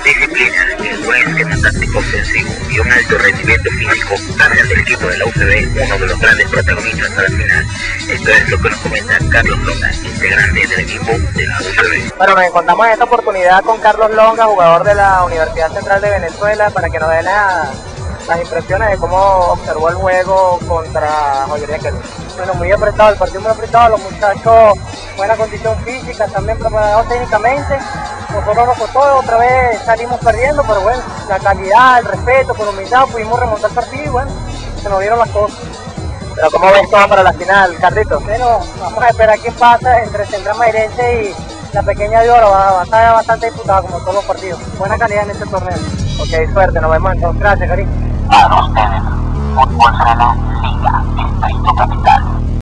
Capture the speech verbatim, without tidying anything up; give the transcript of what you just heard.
disciplina, el buen esquema táctico ofensivo y un alto rendimiento físico cargan del equipo de la U C B uno de los grandes protagonistas a la final. Esto es lo que nos comenta Carlos Longa, integrante del equipo de la U C B. Bueno, nos encontramos en esta oportunidad con Carlos Longa, jugador de la Universidad Central de Venezuela, para que nos dé la, las impresiones de cómo observó el juego contra Joyería Querú. Bueno, muy apretado, el partido muy apretado, los muchachos, buena condición física, también preparados técnicamente. Nosotros nos costó, otra vez salimos perdiendo, pero bueno, la calidad, el respeto, con humildad pudimos remontar el partido y bueno, se nos dieron las cosas. Pero ¿cómo ves todo para la final, Carlito? Bueno, vamos a esperar qué pasa entre Central Mairense y la Pequeña de Oro, va, va a estar bastante disputada como todos los partidos. Buena calidad en este torneo. Ok, suerte, nos vemos entonces. Gracias, cariño. Para ustedes, Fútbol Frena Liga, Distrito Capital.